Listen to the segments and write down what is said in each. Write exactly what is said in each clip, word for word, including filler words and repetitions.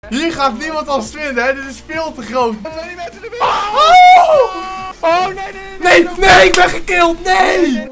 Hier gaat niemand als vinden, hè? Dit is veel te groot. Zijn die mensen in de buurt? Oh! Oh, nee, nee, nee. Nee, nee, ik ben gekild! Nee!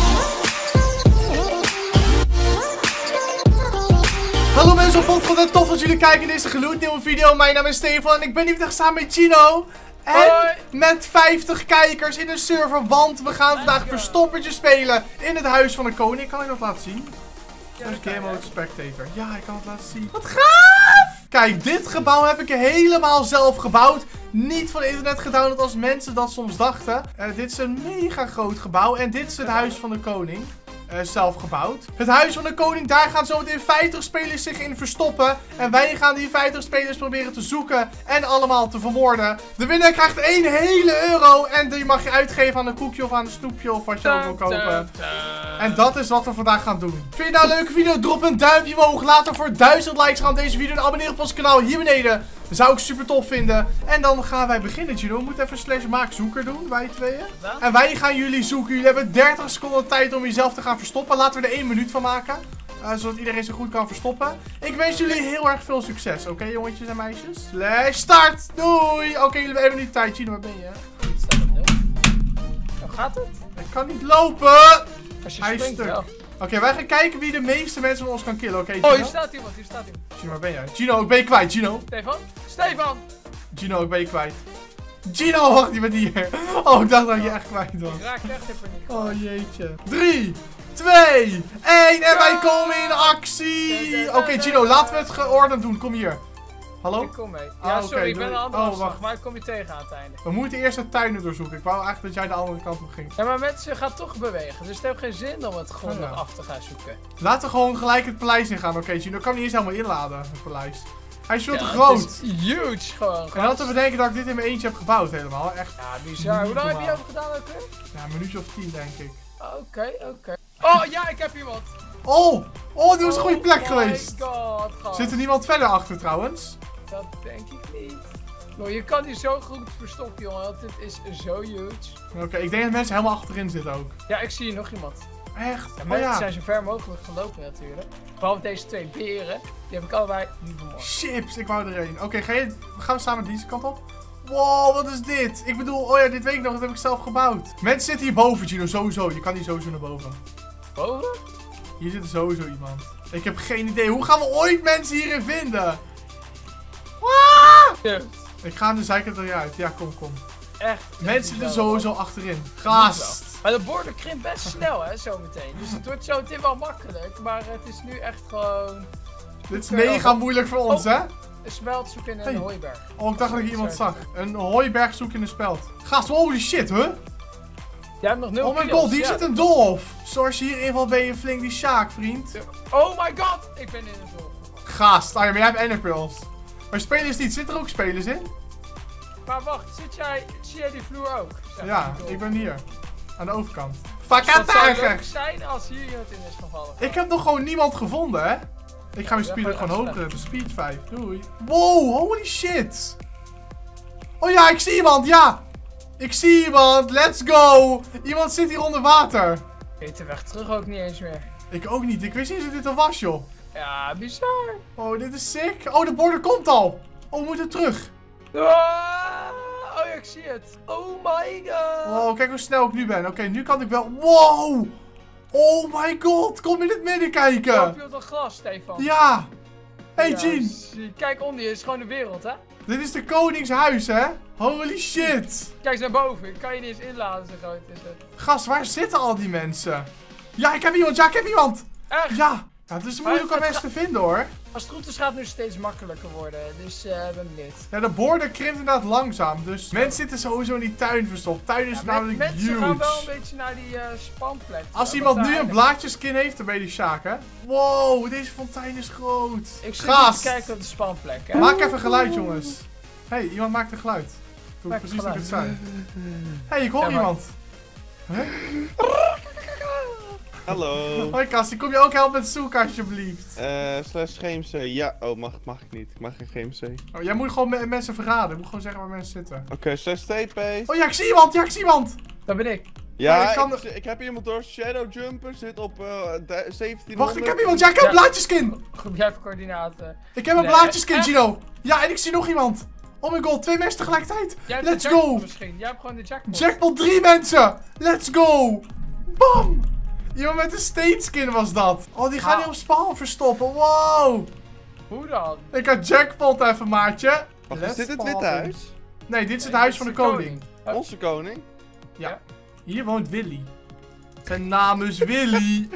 Hallo mensen op Potgoed, tof dat jullie kijken in deze gloednieuwe video. Mijn naam is Stefan en ik ben hier vandaag samen met Gino. En Hoi. met vijftig kijkers in een server, want we gaan vandaag verstoppertje spelen in het huis van de koning. Kan ik dat laten zien? Dat is Game Mode Spectator. Ja, ik kan het laten zien. Wat gaaf! Kijk, dit gebouw heb ik helemaal zelf gebouwd. Niet van internet gedownload als mensen dat soms dachten. Uh, dit is een mega groot gebouw en dit is het huis van de koning. Uh, zelf gebouwd. Het huis van de koning, daar gaan zometeen vijftig spelers zich in verstoppen. En wij gaan die vijftig spelers proberen te zoeken en allemaal te vermoorden. De winnaar krijgt één hele euro. En die mag je uitgeven aan een koekje of aan een snoepje of wat je ook wil kopen. En dat is wat we vandaag gaan doen. Vind je nou een leuke video? Drop een duimpje omhoog. Later voor duizend likes gaan deze video en abonneer op ons kanaal hier beneden. Dat zou ik super tof vinden. En dan gaan wij beginnen, Gino. We moeten even slash maak zoeker doen, wij tweeën. En wij gaan jullie zoeken. Jullie hebben dertig seconden tijd om jezelf te gaan verstoppen. Laten we er één minuut van maken. Uh, zodat iedereen zich goed kan verstoppen. Ik wens jullie heel erg veel succes. Oké, okay, jongetjes en meisjes? Slash start! Doei! Oké, okay, jullie hebben even nu tijd. Gino, waar ben je? Hoe gaat het? Ik kan niet lopen! Als je Hij is springt, stuk. wel. Oké, okay, wij gaan kijken wie de meeste mensen van ons kan killen. Oké, okay, Oh, hier staat iemand, hier staat iemand. Gino, waar ben jij? Gino, ik ben je kwijt, Gino. Stefan? Stefan! Gino, ik ben je kwijt. Gino, wacht, je bent hier. Oh, ik dacht dat je echt kwijt was. Ik raak echt even niet. Oh, jeetje. drie, twee, één en wij komen in actie. Oké, okay, Gino, laten we het geordend doen. Kom hier. Hallo? Ik kom mee. Ja, Ah, sorry, okay, ik ben doei. een andere Oh, afslag, wacht. maar ik kom je tegen aan het einde. We moeten eerst de tuinen doorzoeken. Ik wou eigenlijk dat jij de andere kant op ging. Ja, maar mensen gaan toch bewegen, dus het heeft geen zin om het grondig Ja. af te gaan zoeken. Laten we gewoon gelijk het paleis in gaan. Oké, okay, Gino, ik kan niet eens helemaal inladen, het paleis. Hij is veel Ja, te groot. het is huge gewoon. En dan te bedenken dat ik dit in mijn eentje heb gebouwd helemaal. Echt. Ja, bizar. Hoe lang heb je over gedaan ook weer? Ja, een minuutje of tien denk ik. Oké, oké. Oh ja, ik heb iemand. Oh, oh, dit was een goede plek Oh geweest. my god, gast. Zit er niemand verder achter trouwens? Dat denk ik niet. No, je kan die zo goed verstoppen, jongen, want dit is zo huge. Oké, okay, ik denk dat mensen helemaal achterin zitten ook. Ja, ik zie hier nog iemand. Echt? Ja, Oh mensen ja. zijn zo ver mogelijk gelopen natuurlijk. Behalve deze twee beren, die heb ik allebei niet vermoord. Chips, ik wou er één. Oké, okay, ga je, gaan we samen deze kant op? Wow, wat is dit? Ik bedoel, oh ja, dit weet ik nog, dat heb ik zelf gebouwd. Mensen zitten hier boven, Gino, sowieso. Je kan hier sowieso naar boven. Boven? Hier zit sowieso iemand. Ik heb geen idee. Hoe gaan we ooit mensen hierin vinden? Ja. Ik ga aan de zijkant eruit. Ja, kom, kom. Echt. Mensen zitten wel. sowieso achterin. Gast. Maar de borden krimpt best snel, hè, zometeen. Dus het wordt zo meteen wel makkelijk, maar het is nu echt gewoon... Dit is mega moeilijk voor ons, Oh. hè? Een speld zoeken in een Hey. hooiberg. Oh, ik dacht dat ik iemand zag. Een hooiberg zoeken in een speld. Gast, holy shit, huh? Jij hebt nog nul Oh my kills, god, hier ja. zit een dolf. Zoals je hier invalt ben je flink die Sjaak, vriend. Oh my god, ik ben in een dolf. Gast, ah ja, maar jij hebt enderpearls. Maar spelers niet, zitten er ook spelers in? Maar wacht, zit jij, zie jij die vloer ook? Zeg, Ja, die dolf. ik ben hier. Aan de overkant. Dat zou Fakatager! leuk zijn als hier iemand in is gevallen. Ik heb nog gewoon niemand gevonden, hè? Ik ga mijn Ja, speed ga ook je gewoon echt hoger zetten. Speed vijf. Doei. Wow, holy shit. Oh ja, ik zie iemand, ja. Ik zie iemand, let's go. Iemand zit hier onder water. Ik weet de weg terug ook niet eens meer. Ik ook niet, ik wist niet dat dit er was, joh. Ja, bizar. Oh, dit is sick. Oh, de border komt al. Oh, we moeten terug. Ah, oh ja, ik zie het. Oh my god. Oh, kijk hoe snel ik nu ben. Oké, okay, nu kan ik wel... Wow. Oh my god, kom in het midden kijken. Heb je op dat glas, Stefan? Ja. Hey, Ja, Jean. zie- Kijk onder je, het is gewoon de wereld, hè? Dit is de koningshuis, hè? Holy shit. Kijk eens naar boven, ik kan je niet eens inladen, zo groot is het. Gast, waar zitten al die mensen? Ja, ik heb iemand. Ja, ik heb iemand. Echt? Ja. Ja, het is moeilijk om het mensen te vinden, hoor. Als het goed is gaat het nu steeds makkelijker worden, dus eh ben benieuwd. Ja, de border krimpt inderdaad langzaam. Dus mensen zitten sowieso in die tuin verstopt. Tuin is Ja, namelijk men- mensen gaan wel een huge. beetje naar die uh, spanplek. Als toe, iemand want nu daar een eindigt- blaadjeskin heeft, dan ben je die Sjaak, hè? Wow, deze fontein is groot. Ik zit Gast. te kijken op de spanplek, hè? Maak even geluid, jongens. Hé, hey, iemand maakt een geluid. Doe Maak precies hoe ik het geluid. zei. Hé, hey, ik hoor Ja, maar- iemand. Huh? Hallo. Hoi, Cassie. Kom je ook helpen met zoeken, alsjeblieft? Eh, slash G M C. Ja, oh, mag, mag ik niet. Ik mag geen G M C. Oké, Oh, jij moet gewoon me mensen verraden. Je moet gewoon zeggen waar mensen zitten. slash T P. Oh ja, ik zie iemand. Ja, ik zie iemand. Dat ben ik. Ja, ik ik, kan- ik, heb iemand door. Shadow Jumper zit op uh, zeventienhonderd. Wacht, ik heb iemand. Ja, ik heb een Ja. blaadjeskin. Goed, jij hebt coördinaten. Ik heb een Nee, blaadjeskin, echt? Gino. Ja, en ik zie nog iemand. Oh my god, twee mensen tegelijkertijd. Jij hebt de Let's jackpot go. misschien. Jij hebt gewoon de jackpot. Jackpot drie mensen. Let's go. Bam. Iemand met een steenskin was dat. Oh, die gaan Ah. niet op spawn verstoppen. Wow. Hoe dan? Ik had jackpot even, maatje. Wacht, Let's is dit het spawn. Witte Huis? Nee, dit is het Nee, huis dit van de is koning. Oh. Onze koning? Ja. Hier woont Willy. Zijn naam is Willy.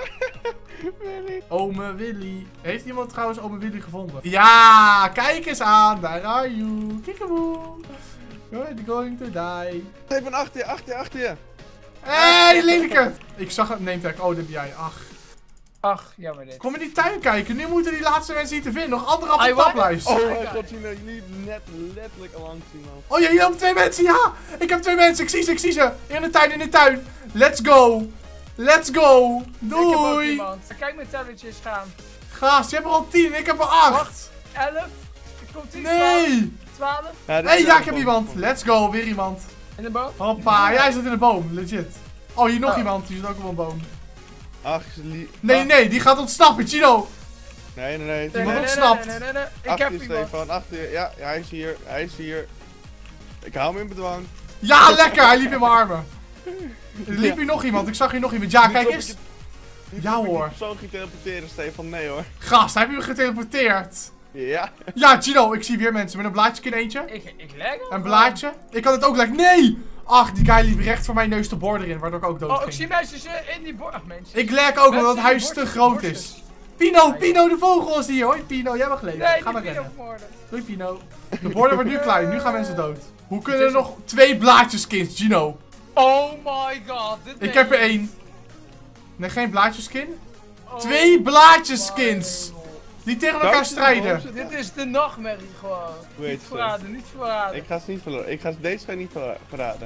Ome Willy. Heeft iemand trouwens Ome Willy gevonden? Ja, kijk eens aan. Daar are you. Kiekeboe. You're going to die. Even achter je, achter je, achter je. Hé, hey, lelijke. Ik zag het name tag. Oh, dat ben jij. Ach. Ach, jammer dit. Kom in die tuin kijken. Nu moeten die laatste mensen hier te vinden. Nog anderhalve Ai, wat? taplijst. Oh Oh, mijn god, Gino, jullie net letterlijk al langs iemand. ja, hier lopen twee mensen. Ja, ik heb twee mensen. Ik zie ze, ik zie ze. In de tuin, in de tuin. Let's go. Let's go. Ik heb ook Doei. iemand. Kijk mijn tellertjes gaan. Gast, je hebt er al tien. Ik heb er acht. Wacht. elf. Ik kom tien. Nee. twaalf. Ja, dit Hé, hey, is ja, ook ik heb een iemand. bom. Let's go. Weer iemand. In de boom. Hoppa. Jij zit in de boom. Legit. Oh, hier nog Oh. iemand. Die zit ook op een boom. Ach, ze li- Nee, ah, nee. Die gaat ontsnappen. Chino. Nee, nee, nee. Nee, Iemand nee, nee, ontsnapt. nee, nee, nee, nee. Ik Achter heb je, iemand. Stefan, achter je. Ja, ja, hij is hier, hij is hier. Ik hou hem in bedwang. Ja, lekker. Hij liep in mijn armen. Er liep hier nog iemand. Ik zag hier nog iemand. Ja, Niet kijk of eens. ik het- niet Ja, of ik hoor. die persoon ging teleporteren, Stefan. Nee hoor. Gast, heb je me geteleporteerd? Ja. Ja, Chino. Ik zie weer mensen. Met een blaadje in eentje. Ik, ik leg hem. Een blaadje. Ik kan het ook lekker. Nee! Ach, die guy liep recht voor mijn neus de borden in, waardoor ik ook dood Oh, ik ging. zie mensen in die bord. Ach, mensen. Ik lek ook omdat het Mensen huis in te die groot bordjes, is. bordjes. Pino, Pino de vogel is hier. Hoi Pino, jij mag leven. Nee, Ga maar die rennen. Pino vermoorden. Doei Pino. De borden wordt nu klein, nu gaan mensen dood. Hoe kunnen er nog twee blaadjeskins, Gino? Oh my god. Dit Ik meen heb er je één. Nee, geen blaadjeskin. Oh Twee blaadjeskins. my God. Die tegen Dank elkaar je, strijden. boze. Dit is de nachtmerrie gewoon. Hoe heet Niet ze? verraden, niet verraden. Ik ga ze niet verraden. Ik ga ze- deze ga ik niet verra- verraden.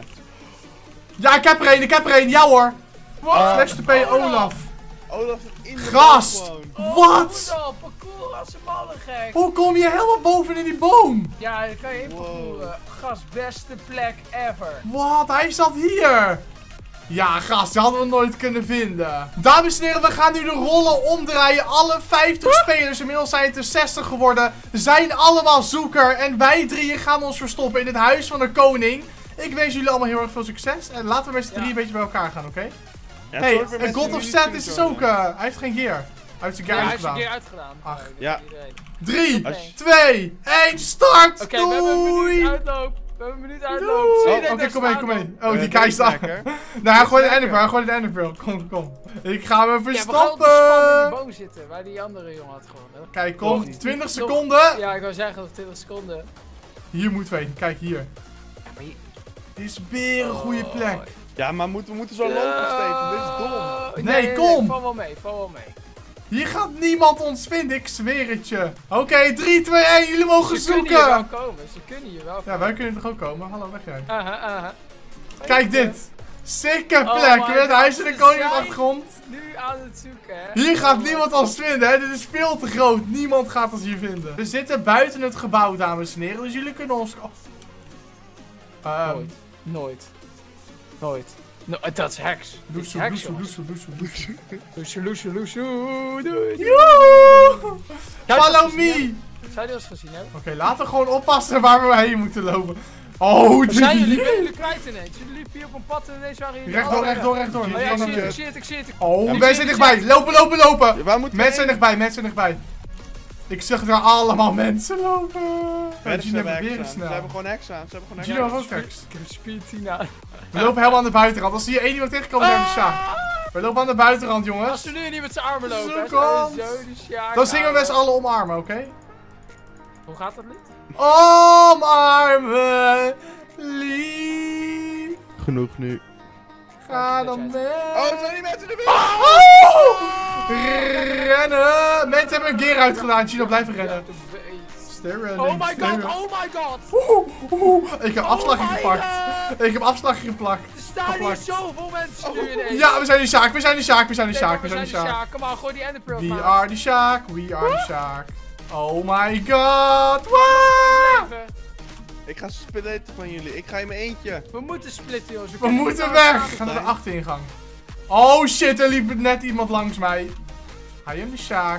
Ja, ik heb er één, ik heb er één. Ja hoor. Wat? Slash de P Olaf. Olaf zit in de Gast! boom gewoon. Oh, Wat? hoe dan? Parcours als een ballen gek. Hoe kom je helemaal boven in die boom? Ja, daar kan je in Wow. parcouren. Gast, beste plek ever. Wat? Hij zat hier. Ja, gast, die hadden we nooit kunnen vinden. Dames en heren, we gaan nu de rollen omdraaien. Alle vijftig spelers, inmiddels zijn het er zestig geworden, zijn allemaal zoeker. En wij drieën gaan ons verstoppen in het huis van de koning. Ik wens jullie allemaal heel erg veel succes. En laten we met z'n drieën Ja. een beetje bij elkaar gaan, oké? Ja, Hey, sorry voor en mensen God die of niet Set kunnen is dus joinen. ook... eh, hij heeft geen gear. Hij heeft zijn Ja, gear hij is een uitgedaan. keer uitgedaan. Ach. Oh, dat Ja. weet iedereen. Drie, Als je- twee, één, start! Oké, we hebben een minuut Doei! uitloop. We hebben een minuut uitloop. Doei! Zie je Oh, dat Oké, daar kom mee, staan kom dan? mee. Oh, Eh, die deze guy staat. lekker. Nou, hij gooit de lekker. Enderpearl, hij gooit de Enderpearl. Kom, kom. Ik ga me Ja, we gaan op de span in verstoppen. die boom zitten, waar die andere jongen had gewonnen. Kijk, Nog kom. niet. twintig Nog- seconden. Ja, ik wou zeggen nog twintig seconden. Hier moeten we heen. Kijk, hier. Ja, maar hier- Dit is weer een goede plek. Ja, maar moeten, we moeten zo lopen, Steven. Dit is dom. Oh, Nee, kom. Val wel mee, val wel mee. Hier gaat niemand ons vinden, ik zweer het je. Oké, drie, twee, één. Jullie mogen Ze kunnen hier wel zoeken. komen, ze kunnen hier wel Ja, komen. wij kunnen toch ook komen. Hallo, weg jij. Aha, aha. Kijk dit. Sikke Oh plek. my Met het God, huis in de ze koning op de zijn- achtergrond. Nu aan het zoeken, hè. Hier gaat Oh, niemand ons vinden, hè. Dit is veel te groot. Niemand gaat ons hier vinden. We zitten buiten het gebouw, dames en heren. Dus jullie kunnen ons... Oh. Ehm, Nooit. Nooit. Nooit. No, dat is heks. Dit is Loesoe, heks, loesoe, jongens. loesoe, loesoe, loesoe. Loesoe, loesoe, loesoe. Doei, doei. Joehoe! Zou je Follow ons gezien hebben? me! Zou je die ons gezien hebben? Oké, laten we gewoon oppassen waar we heen moeten lopen. Oh, Waar zijn jullie? die... Ben jullie kwijt ineens? Jullie liepen hier op een pad en ineens waren jullie... Rechtdoor, Oh, rechtdoor, ja. rechtdoor. Oh ja, ik Niet zie het, terug. ik zie het, ik zie het. Oh, Ja, mensen ik zijn zie dichtbij. het. Lopen, lopen, lopen. Ja, waar moeten Mensen zijn heen? dichtbij, mensen zijn dichtbij. Ik zag er allemaal mensen lopen. Ja, Ja, ze Gino hebben heeft weer heks een aan. Ze hebben snel. gewoon heks aan. Ze hebben gewoon heks Gino aan. heeft ook heks. Ik heb speed tien aan. We lopen helemaal aan de buitenrand. Als hier één iemand tegenkomt, dan hebben we de Sjaak. We lopen aan de buitenrand, jongens. Als we nu niet met zijn armen lopen, hè. Zoek Zo, ons. zo, die sjaak. Dan zingen we met z'n allen omarmen, oké? Hoe gaat dat lied? Omarmen, lief. Genoeg nu. Ga dan mee. Oh, het zijn die mensen er weer! Oh! Rennen! Mensen hebben een gear uitgedaan. Gino, blijf rennen. Sterren. Oh my god, oh my god! Oeh, oeh. Ik heb Oh afslagje my gepakt. God. Ik heb afslagje geplakt. Er staan hier Geplakt. zoveel mensen nu ineens. Ja, we zijn die Sjaak, we zijn die Sjaak, we zijn die Nee, Sjaak, maar we zijn die de Sjaak. Kom maar, gooi die enderpearl We maar. are the Sjaak, we are the Sjaak. Oh my god. Wow. Leven. Ik ga splitten van jullie. Ik ga in mijn eentje. We moeten splitten, jongens. We kunnen moeten niet weg. samen Ga naar de zijn. achteringang. Oh shit, er liep net iemand langs mij. Hij hem de Sjaak.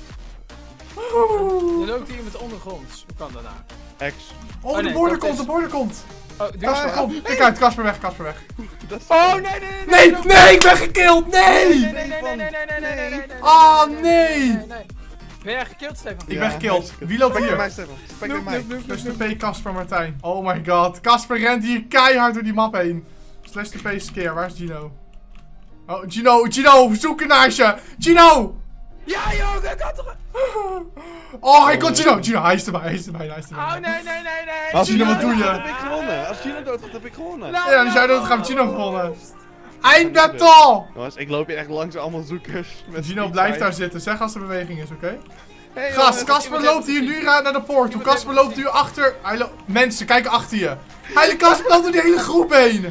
Er loopt hier iemand ondergronds. Hoe kan dat nou? Ex. Oh, Oh, de nee, border dat komt, is- de border komt. Oh, die Kasper, Ah, kom. Ik uit, Kasper weg, Kasper weg. Dat is Oh, nee, nee, nee. Nee, nee, nee, ik ben gekild, Nee, nee! nee, nee, nee, nee, nee, nee, nee, nee, nee, nee, nee, Ah, nee, nee. nee, nee. Ben jij gekild, Stefan? Ik ben gekild. hartstikke. Wie loopt Spek bij mij, hier? Stefan. Spek bij mij. Slash de P, Kasper, Martijn. Oh my god. Kasper rent hier keihard door die map heen. Slash de P, Skeer. Waar is Gino? Oh, Gino, Gino, zoeken naar je. Gino! Ja, joh, ik had toch... Oh, hij komt Gino. Gino, hij is erbij, hij is erbij, hij is erbij. Oh, nee, nee, nee, nee. Als Gino, wat doe je? doodgaat, heb ik gewonnen. Als Gino doodgaat, heb ik gewonnen. Nou, Ja, dus jij nou, doet gaan we Gino nou. gewonnen. Eindbattle! Jongens, ik loop hier echt langs allemaal zoekers. Met Gino, speed blijf fight. daar zitten. Zeg als er beweging is, oké? Hey, Gast, jongens. Kasper iemand loopt heeft hier gezien. nu ra- naar de poort toe. Iemand Kasper heeft loopt nu achter. Hij lo- Mensen, kijk achter je. Hij Kasper loopt door die hele groep heen.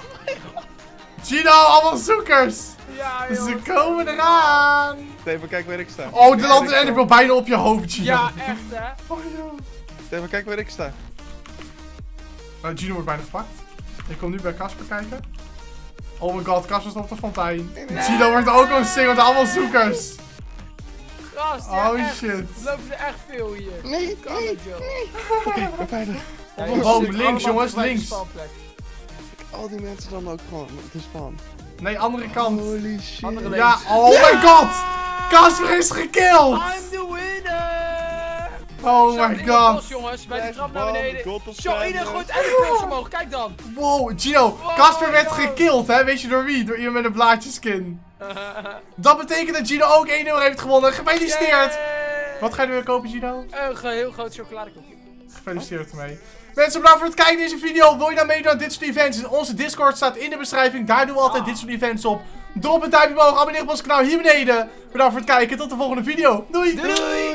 Gino, allemaal zoekers. Ja, Ze joh. komen eraan. Steven, kijk waar ik sta. Oh, de Kijk land waar ik en ik wil bijna op je hoofd, Gino. Ja, echt, hè. Oh, joh. sta. Steven, kijk waar ik sta. Nou, Gino wordt bijna gepakt. Ik kom nu bij Kasper kijken. Oh my god, Kasper staat op de fontein. Gino wordt ook een single, allemaal zoekers. Gast, ja, Oh echt. shit. Er lopen er echt veel hier. Nee, Kan het, joh. Oké, ik ben veilig. Ja, Oh, jullie oh, zitten links, allemaal jongens, bij de links. spanplek. Al die mensen dan ook gewoon op de span. Nee, andere kant. Holy shit. Andere links. Ja, oh my god. Kasper is gekilld. I'm the winner! Oh Zo, my in de god. bos, jongens, bij de Flash trap naar bomb, beneden. God of Zo, iedereen Sadness. gooit elleboog omhoog, kijk dan. Wow, Gino, Oh Kasper my werd God. gekilld, hè? Weet je door wie? Door iemand met een blaadjeskin. Dat betekent dat Gino ook één nul heeft gewonnen. Gefeliciteerd. Yay. Wat ga je nu weer kopen, Gino? Een ge- heel groot chocoladekoekje. Gefeliciteerd ermee. Mensen, bedankt voor het kijken naar deze video. Wil je nou meedoen aan dit soort events? Onze Discord staat in de beschrijving. Daar doen we altijd dit soort events op. Drop een duimpje omhoog, abonneer op ons kanaal hier beneden. Bedankt voor het kijken. Tot de volgende video. Doei! Doei!